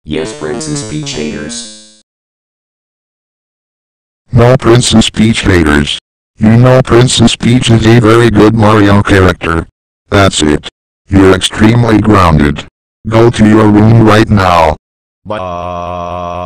Yes, Princess Peach haters. No Princess Peach haters. You know Princess Peach is a very good Mario character. That's it. You're extremely grounded. Go to your room right now. Bye.